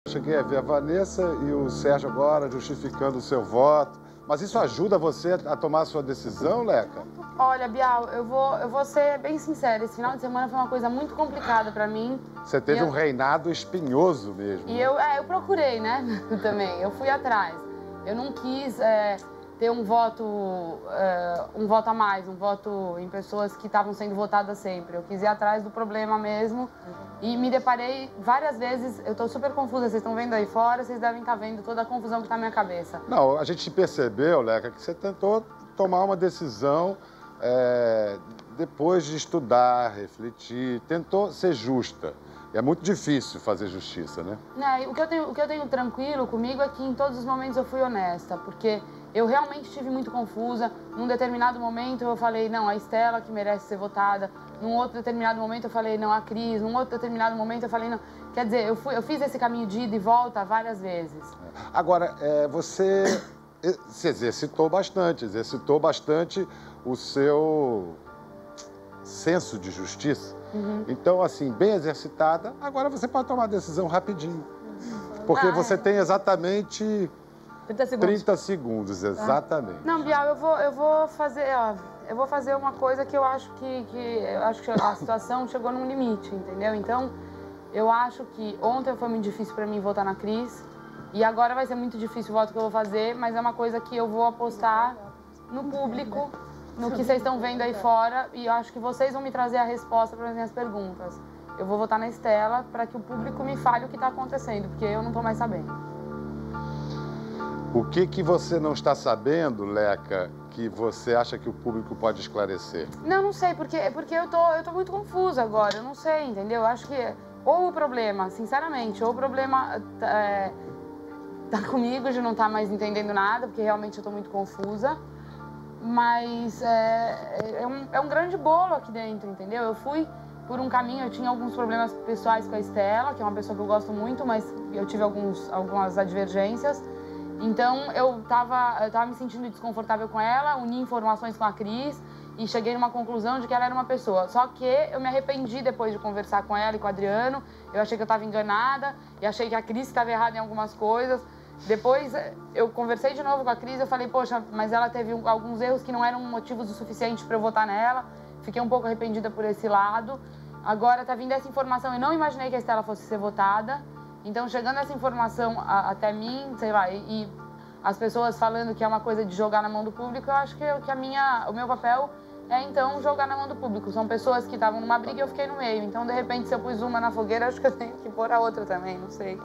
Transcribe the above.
Cheguei a ver a Vanessa e o Sérgio agora justificando o seu voto. Mas isso ajuda você a tomar a sua decisão, Leca? Olha, Bial, eu vou ser bem sincera. Esse final de semana foi uma coisa muito complicada pra mim. Você teve um reinado espinhoso mesmo. E eu procurei, né? Também. Eu fui atrás. Eu não quis ter um voto a mais, um voto em pessoas que estavam sendo votadas sempre. Eu quis ir atrás do problema mesmo. E me deparei várias vezes, eu tô super confusa, vocês estão vendo aí fora, vocês devem estar vendo toda a confusão que tá na minha cabeça. Não, a gente percebeu, Leca, que você tentou tomar uma decisão depois de estudar, refletir, tentou ser justa. E é muito difícil fazer justiça, né? O que eu tenho tranquilo comigo é que em todos os momentos eu fui honesta, porque eu realmente estive muito confusa. Num determinado momento eu falei, não, a Estela que merece ser votada. Num outro determinado momento eu falei, não, a Cris. Num outro determinado momento eu falei, não. Quer dizer, eu fiz esse caminho de ida e volta várias vezes. Agora, você se exercitou bastante o seu senso de justiça. Então, assim, bem exercitada, agora você pode tomar a decisão rapidinho. Porque você tem exatamente 30 segundos, exatamente. Não, Bial, eu vou fazer uma coisa que eu acho que a situação chegou num limite, entendeu? Então, eu acho que ontem foi muito difícil para mim votar na Cris e agora vai ser muito difícil o voto que eu vou fazer, mas é uma coisa que eu vou apostar no público, no que vocês estão vendo aí fora, e eu acho que vocês vão me trazer a resposta para as minhas perguntas. Eu vou votar na Estela para que o público me fale o que está acontecendo, porque eu não estou mais sabendo. O que você não está sabendo, Leca, que você acha que o público pode esclarecer? Não sei, porque eu tô muito confusa agora, eu não sei, entendeu? Eu acho que ou o problema, sinceramente, ou o problema tá comigo de não estar mais entendendo nada, porque realmente eu tô muito confusa. Mas é um grande bolo aqui dentro, entendeu? Eu fui por um caminho, eu tinha alguns problemas pessoais com a Estela, que é uma pessoa que eu gosto muito, mas eu tive algumas advergências. Então, eu tava me sentindo desconfortável com ela, uni informações com a Cris e cheguei numa conclusão de que ela era uma pessoa. Só que eu me arrependi depois de conversar com ela e com o Adriano. Eu achei que eu estava enganada e achei que a Cris estava errada em algumas coisas. Depois, eu conversei de novo com a Cris, eu falei, poxa, mas ela teve alguns erros que não eram motivos o suficiente para eu votar nela. Fiquei um pouco arrependida por esse lado. Agora tá vindo essa informação, eu não imaginei que a Estela fosse ser votada. Então, chegando essa informação até mim, sei lá, e as pessoas falando que é uma coisa de jogar na mão do público, eu acho que o meu papel é, então, jogar na mão do público. São pessoas que estavam numa briga e eu fiquei no meio. Então, de repente, se eu pus uma na fogueira, acho que eu tenho que pôr a outra também, não sei.